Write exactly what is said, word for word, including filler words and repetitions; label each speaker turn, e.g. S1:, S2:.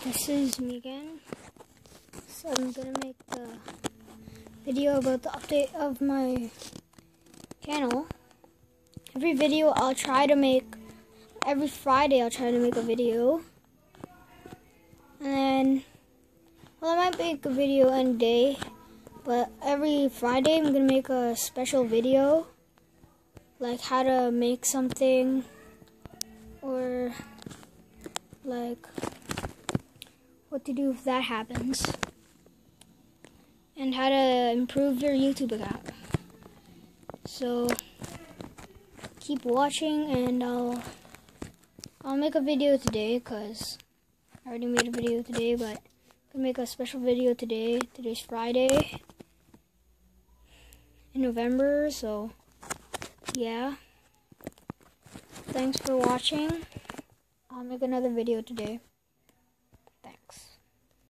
S1: This is me again. So I'm gonna make the video about the update of my channel. Every video I'll try to make, every Friday I'll try to make a video. And then, well, I might make a video any day, but every Friday I'm gonna make a special video, like how to make something, or like what to do if that happens, and how to improve your YouTube account. So keep watching, and I'll I'll make a video today, cause I already made a video today, but I'm gonna make a special video today. Today's Friday in November, so yeah. Thanks for watching. I'll make another video today.